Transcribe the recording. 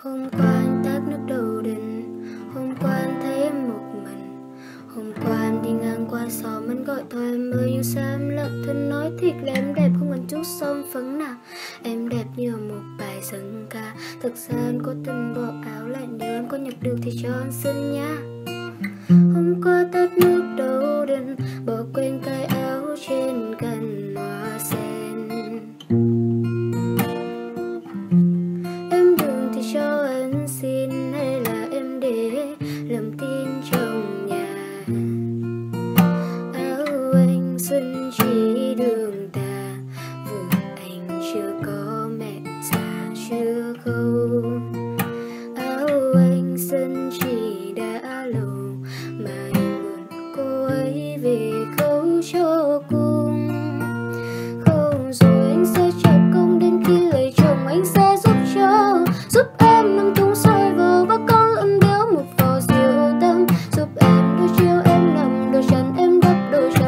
Hôm qua anh tát nước đầu đình, hôm qua anh thấy em một mình. Hôm qua anh đi ngang qua xóm anh gọi thôi em ơi, nhưng sao em lặng thinh nói thiệt là em đẹp không còn chút son phấn nào. Em đẹp như một bài dân ca. Thực ra anh có tình bỏ áo lại, nếu anh có nhặt được thì cho anh xin nha. Hôm qua tát nước đầu đình, bỏ quên cái áo trên cành hoa sen. Em đừng thì cho anh xin, hay là em để làm tin trong nhà. Áo anh xuân chỉ đường tà, vừa anh chưa có mẹ già chưa khâu. Áo anh xuân chỉ đã lâu mà anh buồn cô ấy về khâu cho cùng. Không rồi anh sẽ trả công, đến khi lấy chồng anh sẽ giúp em nằm thùng soi vào và con lợn béo một vò rượu tâm, giúp em đôi chiều em nằm đôi chân em đắp đôi chân.